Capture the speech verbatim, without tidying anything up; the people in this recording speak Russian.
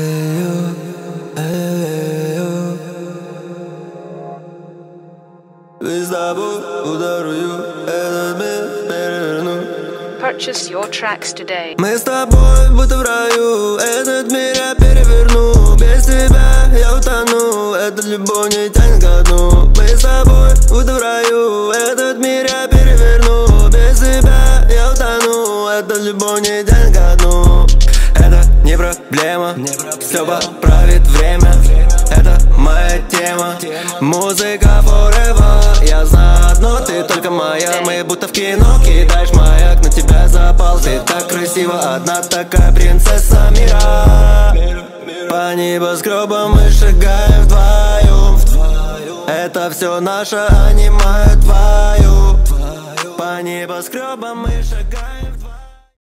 Ведь с тобой ударую, этот мир переверну. Purchase your tracks today. Мы с тобой будто в раю, этот мир я переверну. Без тебя я утону, эта любовь не тянет ко дну. Мы с тобой будто в раю, этот мир я переверну. Без тебя я утону, эта любовь не тянет ко дну. Это не проблема, все поправит время. Это моя тема, музыка forever. Я знаю одно, ты только моя. Мы будто в кино, кидаешь маяк, на тебя запал. Ты так красива, одна такая принцесса мира. По небоскребам мы шагаем вдвоем. Это все наше, анимают твою. По небоскребам мы шагаем.